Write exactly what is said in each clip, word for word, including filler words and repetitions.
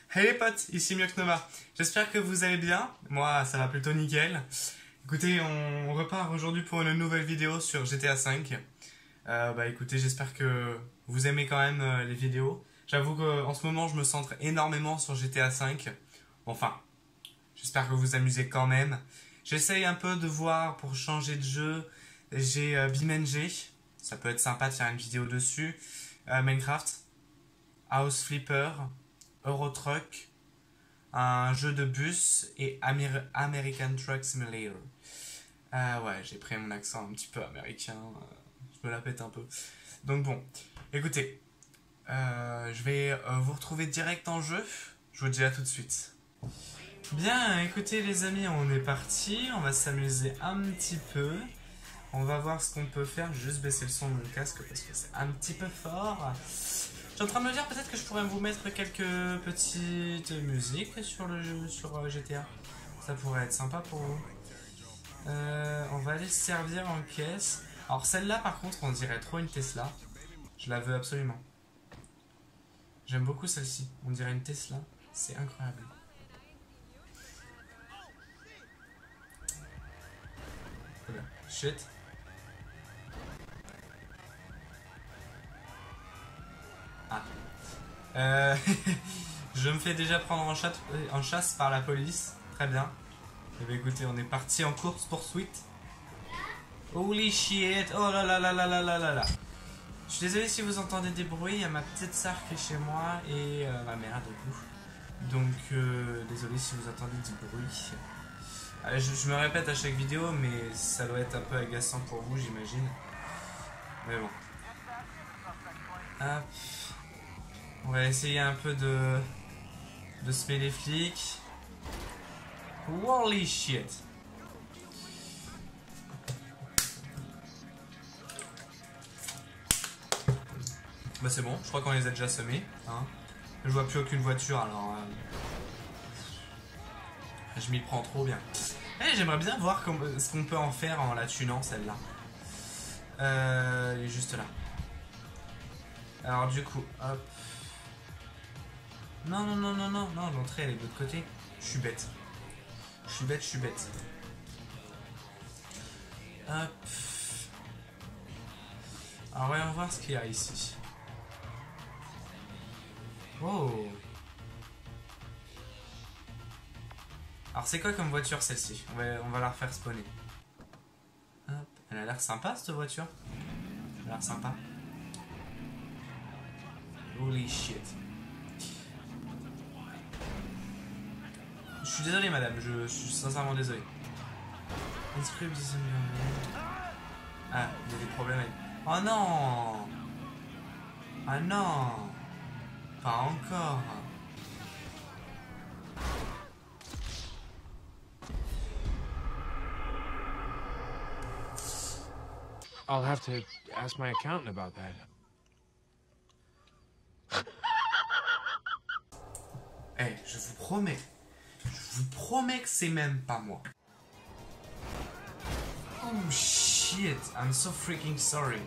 Hey les potes, ici Mioc-Nova. J'espère que vous allez bien. Moi, ça va plutôt nickel. Écoutez, on repart aujourd'hui pour une nouvelle vidéo sur G T A cinq. Euh, bah écoutez, j'espère que vous aimez quand même euh, les vidéos. J'avoue qu'en ce moment, je me centre énormément sur G T A cinq. Enfin, j'espère que vous vous amusez quand même. J'essaye un peu de voir pour changer de jeu. J'ai euh, BeamNG. Ça peut être sympa de faire une vidéo dessus. Euh, Minecraft. House Flipper. Euro Truck, un jeu de bus et Amer American Truck Simulator. Euh, ouais, j'ai pris mon accent un petit peu américain, euh, je me la pète un peu. Donc bon, écoutez, euh, je vais euh, vous retrouver direct en jeu, je vous dis à tout de suite. Bien, écoutez les amis, on est parti, on va s'amuser un petit peu. On va voir ce qu'on peut faire, je vais juste baisser le son de mon casque parce que c'est un petit peu fort. Je suis en train de me dire peut-être que je pourrais vous mettre quelques petites musiques sur le jeu, sur G T A. Ça pourrait être sympa pour vous. Euh, on va aller se servir en caisse. Alors celle-là par contre on dirait trop une Tesla. Je la veux absolument. J'aime beaucoup celle-ci. On dirait une Tesla. C'est incroyable. Voilà. Shit. Ah. Euh, je me fais déjà prendre en chasse, en chasse par la police. Très bien. Et bien écoutez, on est parti en course poursuite. Holy shit. Oh là là là là là là là là. Je suis désolé si vous entendez des bruits. Il y a ma petite sœur qui est chez moi et euh, ma mère du coup. Donc euh, désolé si vous entendez du bruit. Allez, je, je me répète à chaque vidéo, mais ça doit être un peu agaçant pour vous, j'imagine. Mais bon. Hop. On va essayer un peu de de semer les flics. Holy shit. Bah c'est bon, je crois qu'on les a déjà semés. Hein. Je vois plus aucune voiture alors. Euh... Je m'y prends trop bien. Eh, j'aimerais bien voir ce qu'on peut en faire en la tunant celle-là. Euh, elle est juste là. Alors du coup, hop. Non, non, non, non, non, non, l'entrée elle est de l'autre côté. Je suis bête. Je suis bête, je suis bête. Hop. Alors voyons voir ce qu'il y a ici. Oh. Alors c'est quoi comme voiture celle-ci? on va, on va la refaire spawner. Hop. Elle a l'air sympa cette voiture. Elle a l'air sympa. Holy shit. Je suis désolé madame, je, je suis sincèrement désolé. Ah, il y a des problèmes avec... Oh non. Ah non. Pas encore. I'll have to ask my accountant about that. Eh, hey, je vous promets. Je vous promets que c'est même pas moi. Oh shit, I'm so freaking sorry.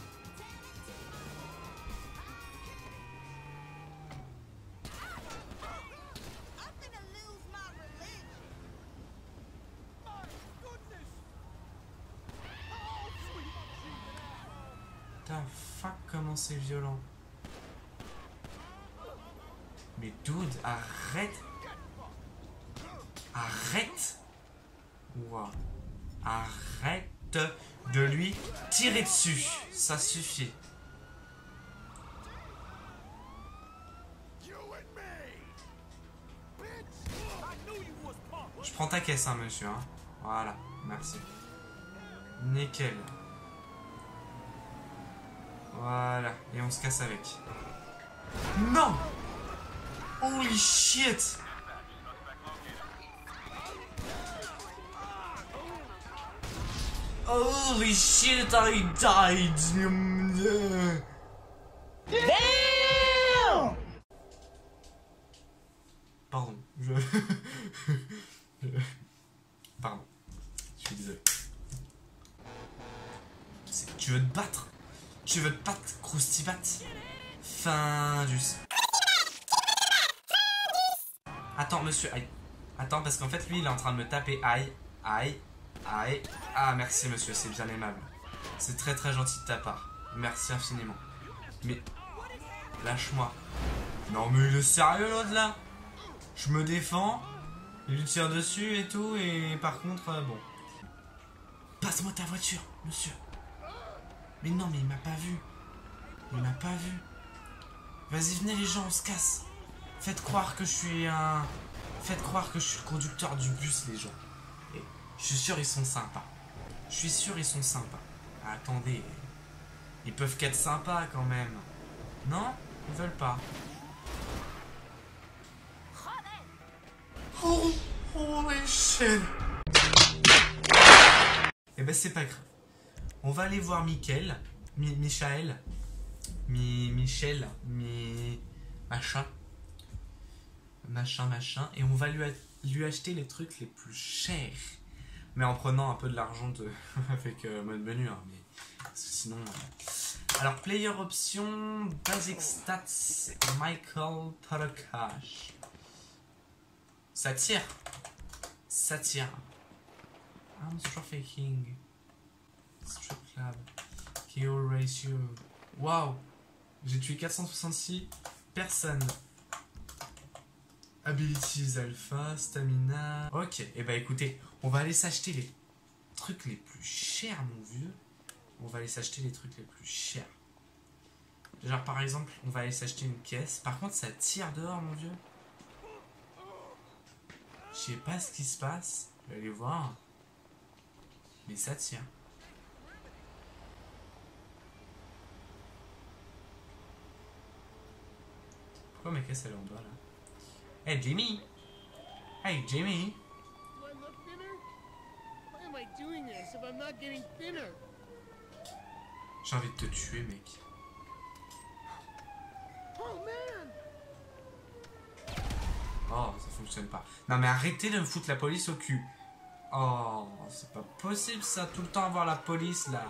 Putain, fuck, comment c'est violent. Mais dude, arrête. Arrête. Wow. Arrête de lui tirer dessus. Ça suffit. Je prends ta caisse, hein, monsieur. Hein. Voilà, merci. Nickel. Voilà, et on se casse avec. Non! Holy shit! Holy shit, I died! Damn! Pardon, je... Pardon, je suis désolé. Tu veux te battre? Tu veux te battre, Croustibat? Fin du... Attends, monsieur, aïe. Attends, parce qu'en fait, lui, il est en train de me taper. Aïe, aïe, aïe. Ah, merci, monsieur, c'est bien aimable. C'est très très gentil de ta part. Merci infiniment. Mais, lâche-moi. Non, mais il est sérieux, l'autre, là? Je me défends, il lui tire dessus et tout, et par contre, euh, bon. Passe-moi ta voiture, monsieur. Mais non, mais il m'a pas vu. Il m'a pas vu. Vas-y, venez les gens, on se casse. Faites croire que je suis un... Faites croire que je suis le conducteur du bus, les gens. Et je suis sûr, ils sont sympas. Je suis sûr, ils sont sympas. Attendez. Ils peuvent qu'être sympas, quand même. Non? Ils veulent pas. Oh, oh, shit. Eh ben, c'est pas grave. On va aller voir Mickaël. Mi Michael. Mi Michel. Mi... Machin. Machin, machin. Et on va lui, lui acheter les trucs les plus chers. Mais en prenant un peu de l'argent de... avec euh, mode menu. Hein, mais sinon... Euh... Alors, player option, basic stats, Michael Podcast. Ça tire. Ça tire. I'm toujours faking. Strip club. K O ratio. Waouh. J'ai tué quatre cent soixante-six personnes. Abilities alpha, stamina. Ok, et eh bah écoutez, on va aller s'acheter les trucs les plus chers, mon vieux. On va aller s'acheter les trucs les plus chers. Genre par exemple, on va aller s'acheter une caisse. Par contre, ça tire dehors, mon vieux. Je sais pas ce qui se passe. Je vais aller voir. Mais ça tire. Pourquoi ma caisse elle est en bas là? Hey Jimmy! Hey Jimmy! J'ai envie de te tuer, mec. Oh, ça fonctionne pas. Non mais arrêtez de me foutre la police au cul. Oh, c'est pas possible ça, tout le temps avoir la police là.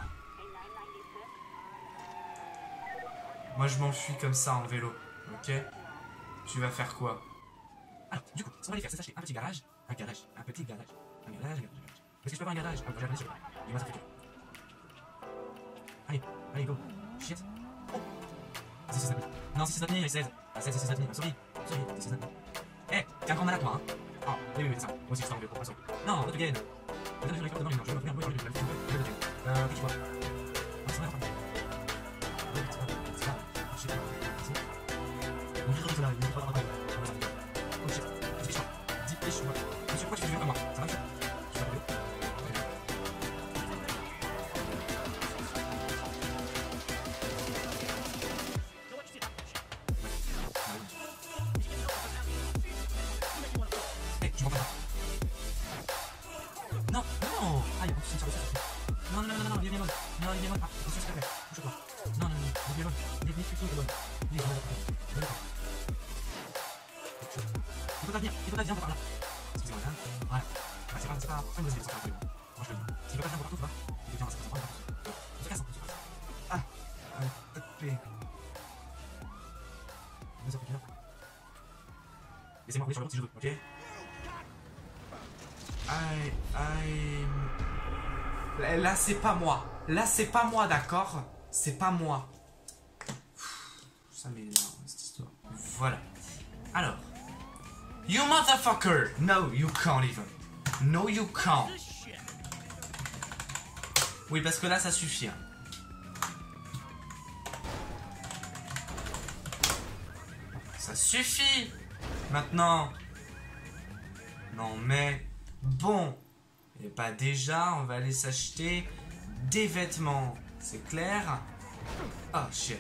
Moi je m'enfuis comme ça en vélo, ok? Tu vas faire quoi? Alors, du coup, ce qu'on va aller faire, c'est s'acheter un petit garage. Un garage, un petit garage. Un garage, un garage, un garage. Est-ce que je peux avoir un garage? Ah, j'ai un Et moi ça fait tout. Allez, allez, go. Shit. Oh! C'est six neuf. Non, c'est six neuf, il y a seize. Ah, seize, c'est six neuf. Sorry. Sorry, c'est six neuf. Eh, t'es un grand malade, toi, hein? Ah, oui, oui, oui, c'est ça. Moi aussi, je suis en vélo, pour passer. Non, not again. Je vais récupérer devant, je vais revenir, je vais revenir, je vais revenir, je vais revenir. Euh, qu'est-ce que tu vois? Ah, c'est vrai, c'est pas, c'est pas, je sais pas, c'est ça. On vit dans là, il y a pas de rappel. Oh shit, dépêche-toi, dépêche-moi. Monsieur, pourquoi tu fais du vélo comme moi? Ça va, monsieur? Je fais un vélo. Hey, je m'entends pas. Non, non! Ah, il y a un petit service. Non, non, non, non, non, viens, viens, viens. Non, viens, viens. Ah, monsieur, s'il te plaît. Bouge-toi. Non, non, non, viens, viens. Viens, viens, plutôt, viens. Viens, viens, viens. Il faut pas venir, il faut pas venir par là. Excusez-moi, madame. Ouais. Ouais, c'est pas, c'est pas, c'est pas une bonne idée, ça va. Moi, je le dis. S'il veut pas venir partout, tu vois. Il vient, c'est pas ça. On se casse, on se casse. Ah! Allez, tapez. Deux heures plus tard. Laissez-moi rouler sur le petit jeu, ok? Aïe, aïe. Là, c'est pas moi. Là, c'est pas moi, d'accord? C'est pas moi. Ça m'énerve, cette histoire. Voilà. Alors. You motherfucker! No, you can't even. No, you can't. Oui, parce que là, ça suffit. Hein. Ça suffit. Maintenant. Non, mais... Bon. Et bah déjà, on va aller s'acheter des vêtements. C'est clair? Oh, shit.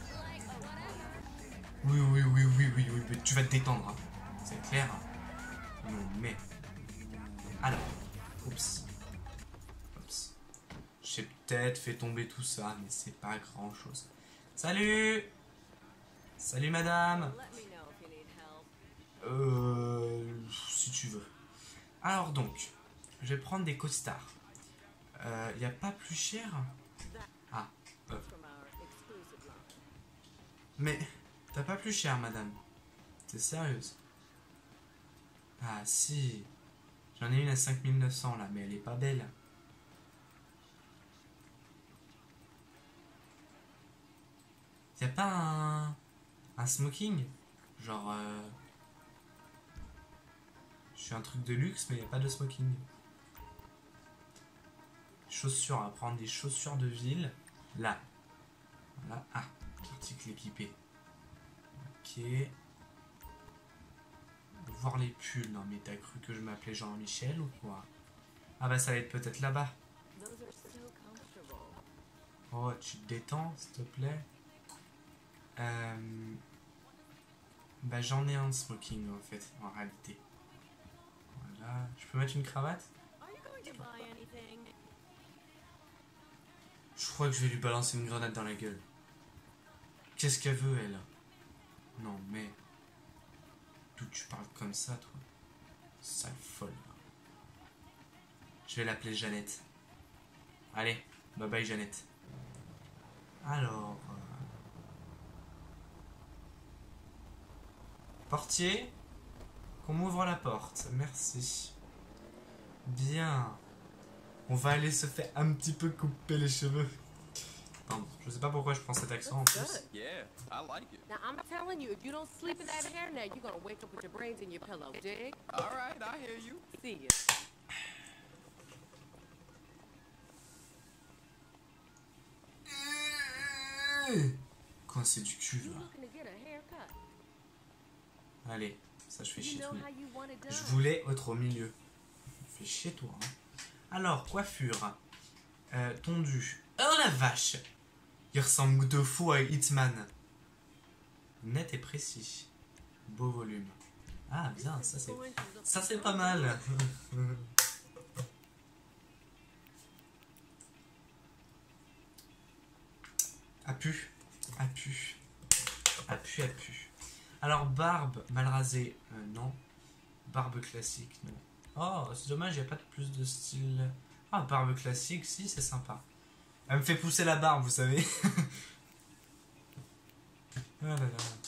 Oui, oui, oui, oui, oui, oui, mais tu vas te détendre. Hein. C'est clair? Non, mais... Alors. Oups. Oups. J'ai peut-être fait tomber tout ça, mais c'est pas grand-chose. Salut! Salut, madame! Euh... Si tu veux. Alors donc, je vais prendre des costards. Il euh, n'y a pas plus cher? Ah. Euh. Mais, t'as pas plus cher, madame? T'es sérieuse? Ah si. J'en ai une à cinq mille neuf cents là, mais elle est pas belle. Y'a pas un, un smoking? Genre... Euh... Je suis un truc de luxe, mais y'a pas de smoking. Chaussures, on va prendre des chaussures de ville. Là. Voilà. Ah, article équipé. Ok. Voir les pulls. Non mais t'as cru que je m'appelais Jean-Michel ou quoi? Ah bah ça va être peut-être là-bas. Oh, tu te détends, s'il te plaît. Euh... Bah j'en ai un de smoking en fait, en réalité. Voilà. Je peux mettre une cravate? Je crois que je vais lui balancer une grenade dans la gueule. Qu'est-ce qu'elle veut, elle? Non, mais... D'où tu parles comme ça, toi? Sale folle. Je vais l'appeler Jeannette. Allez, bye bye Jeannette. Alors... Euh... Portier, qu'on m'ouvre la porte. Merci. Bien. On va aller se faire un petit peu couper les cheveux. Pardon, je sais pas pourquoi je prends cet accent en plus. Yeah, I like it. Now I'm telling you, if you don't sleep in that hair now, you're gonna wake up with your brains in your pillow, dig? All right, I hear you. See ya. Quand c'est du cul You là. looking to get a haircut? Allez, ça je fais You chier know tout le how monde. you want it done? Je voulais être au milieu. Fais chier toi. Hein. Alors, coiffure. Euh, tondu. Oh la vache! Il ressemble de fou à Hitman. Net et précis. Beau volume. Ah bien, ça c'est... Ça c'est pas mal. A pu. A pu. A pu, a pu. Alors, barbe mal rasée. Euh, non. Barbe classique, non. Oh, c'est dommage, il n'y a pas de plus de style. Ah, barbe classique, si, c'est sympa. Elle me fait pousser la barbe, vous savez. Oh là là.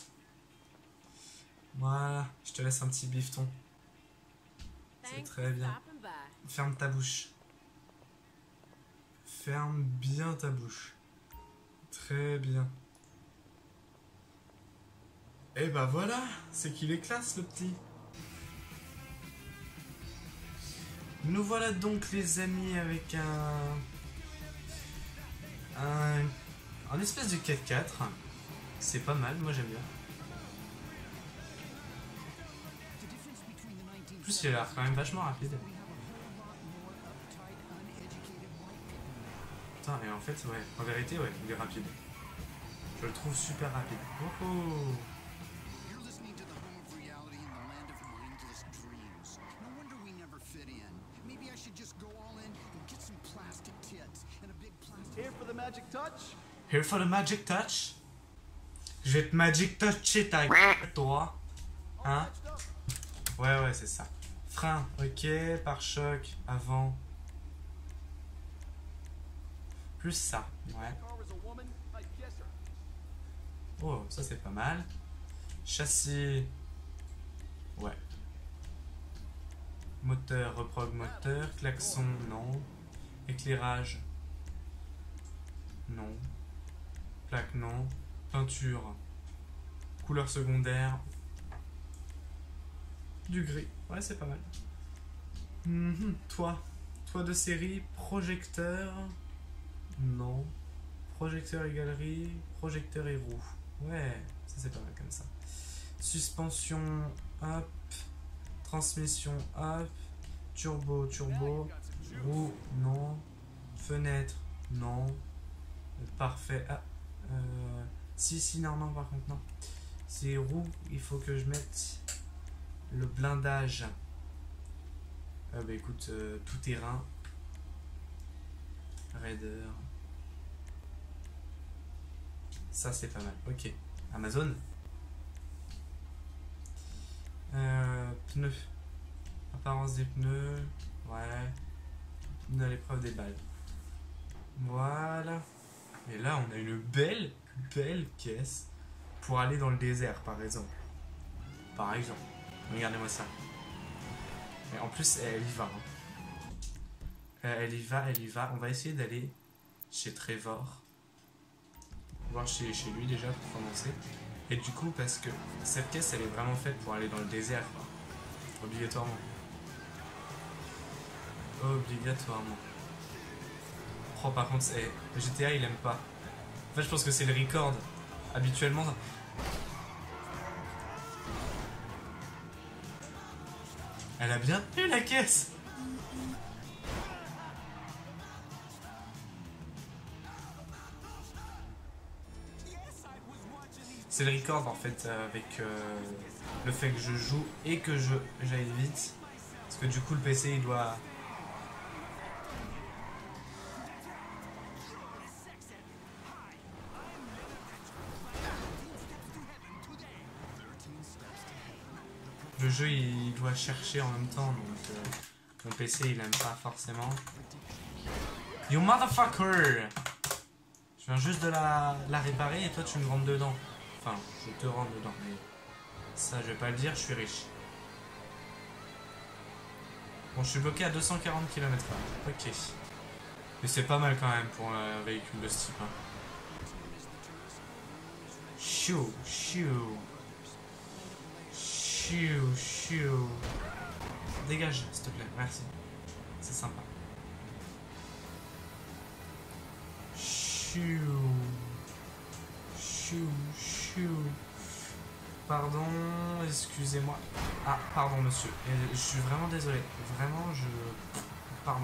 Voilà, je te laisse un petit bifton. C'est Thanks très for bien. stopping by. Ferme ta bouche. Ferme bien ta bouche. Très bien. Et bah voilà, c'est qu'il est classe le petit. Nous voilà donc les amis avec un... Un... Un espèce de quatre quatre. C'est pas mal, moi j'aime bien. En plus il a l'air quand même vachement rapide. Putain, et en fait, ouais, en vérité, ouais, il est rapide. Je le trouve super rapide. Oh oh. Here for the magic touch? Here for the magic touch. Je vais te magic toucher ta gueule, toi. Hein? Ouais, ouais, c'est ça. Frein, ok. Pare-choc, avant. Plus ça, ouais. Oh, ça c'est pas mal. Châssis. Ouais. Moteur, reprog moteur. Klaxon, non. Éclairage. Non. Plaque, non. Peinture. Couleur secondaire. Du gris. Ouais, c'est pas mal. Mhm. Toi. Toi de série. Projecteur. Non. Projecteur et galerie. Projecteur et roue. Ouais, ça c'est pas mal comme ça. Suspension. Hop. Transmission. Hop. Turbo. Turbo. Roue. Non. Fenêtre. Non. Parfait. Ah. Euh, si, si, non, non, par contre, non. C'est roue. Il faut que je mette le blindage. Ah bah écoute, euh, tout terrain. Raider. Ça, c'est pas mal. Ok. Amazon. Euh, pneus. Apparence des pneus. Ouais. Pneus à l'épreuve des balles. Voilà. Et là, on a une belle, belle caisse pour aller dans le désert, par exemple. Par exemple. Regardez-moi ça. Et en plus, elle y va. Hein. Elle y va, elle y va. On va essayer d'aller chez Trevor. Voir chez, chez lui déjà pour commencer. Et du coup, parce que cette caisse, elle est vraiment faite pour aller dans le désert. Quoi. Obligatoirement. Obligatoirement. Oh, par contre, eh, G T A, il aime pas. En fait, je pense que c'est le record. Habituellement... Elle a bien eu la caisse. C'est le record en fait euh, avec euh, le fait que je joue et que je j'aille vite. Parce que du coup le P C il doit... Le jeu il doit chercher en même temps donc euh, mon P C il aime pas forcément. You motherfucker! Je viens juste de la, la réparer et toi tu me rentres dedans. Enfin, je te rentre dedans, mais ça je vais pas le dire, je suis riche. Bon, je suis bloqué à deux cent quarante kilomètres heure. Ok. Mais c'est pas mal quand même pour un véhicule de ce type. Hein. Chou, chou. Chou, chou. Dégage, s'il te plaît, merci. C'est sympa. Chou. Chou, chou. Pardon, excusez-moi. Ah, pardon, monsieur. Je suis vraiment désolé. Vraiment, je... Pardon.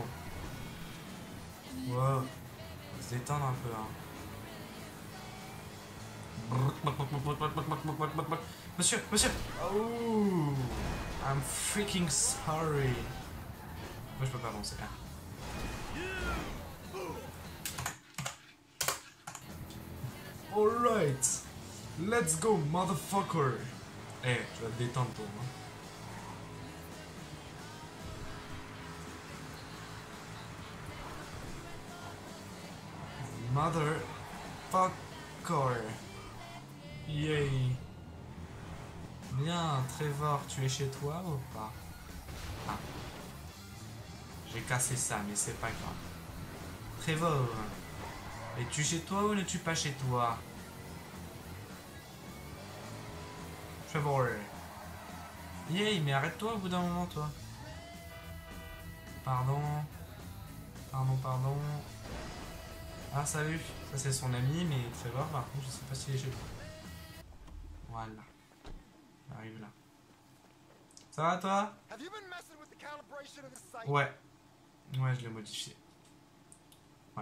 Wow. Faut se détendre un peu, hein. Monsieur, monsieur. Oh, I'm freaking sorry. Moi, je peux pas avancer. Ah. Alright. Let's go, motherfucker. Eh, hey, tu vas te détendre pour moi. Motherfucker. Yay. Bien, Trevor, tu es chez toi ou pas? Ah. J'ai cassé ça, mais c'est pas grave. Trevor, es-tu chez toi ou n'es-tu pas chez toi? Trevor. Yay, mais arrête-toi au bout d'un moment, toi. Pardon. Pardon, pardon. Ah, salut. Ça, c'est son ami, mais Trevor, par contre, je sais pas s'il est chez toi. Voilà. J'arrive là. Ça va, toi? Ouais. Ouais, je l'ai modifié. Ouais.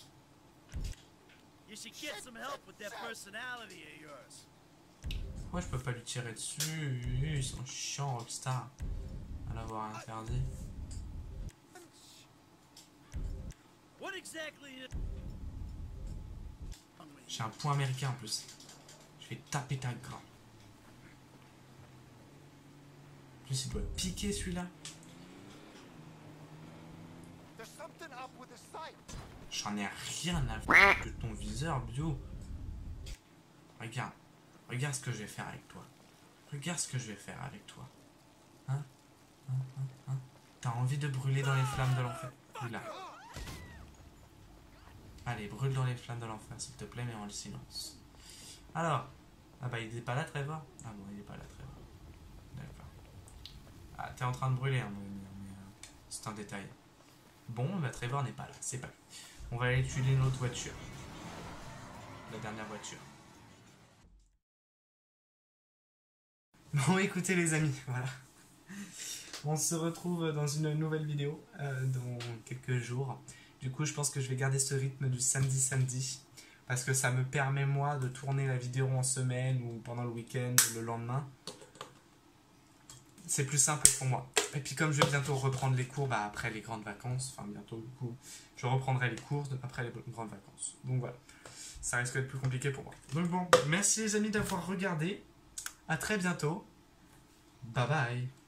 Pourquoi je peux pas lui tirer dessus? Ils sont chiants, Rockstar. À l'avoir interdit. J'ai un point américain en plus. Je vais taper ta grain. En plus, il doit piquer celui-là. J'en ai rien à foutre de ton viseur, bio. Regarde. Regarde ce que je vais faire avec toi. Regarde ce que je vais faire avec toi. Hein? Hein? Hein? Hein? T'as envie de brûler dans les flammes de l'enfer? Là. Allez, brûle dans les flammes de l'enfer, s'il te plaît, mais en le silence. Alors. Ah bah, il est pas là, Trevor? Ah bon, il est pas là, Trevor. D'accord. Ah, t'es en train de brûler, hein, mais, mais euh, c'est un détail. Bon, bah, Trevor n'est pas là, c'est pas lui. On va aller utiliser notre voiture. La dernière voiture. Bon, écoutez les amis, voilà. On se retrouve dans une nouvelle vidéo euh, dans quelques jours. Du coup, je pense que je vais garder ce rythme du samedi-samedi. Parce que ça me permet, moi, de tourner la vidéo en semaine ou pendant le week-end, le lendemain. C'est plus simple pour moi. Et puis comme je vais bientôt reprendre les cours, bah, après les grandes vacances, enfin bientôt du coup, je reprendrai les cours après les grandes vacances. Donc voilà, ça risque d'être plus compliqué pour moi. Donc bon, merci les amis d'avoir regardé. À très bientôt. Bye bye.